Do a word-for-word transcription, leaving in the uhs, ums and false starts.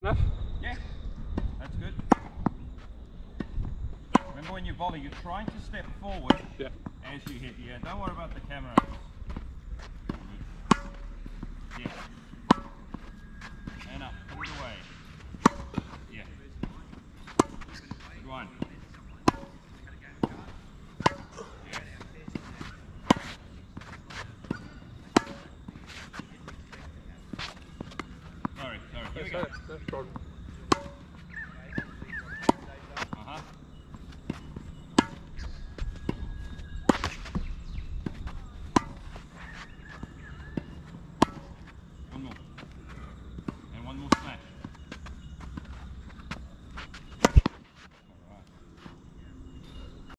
Enough? Yeah, that's good. Remember when you volley, you're trying to step forward yeah. as you hit. Yeah, don't worry about the camera. Yeah. And up, put it away. Yeah. Good one. Sorry, sorry. Here we go. No problem.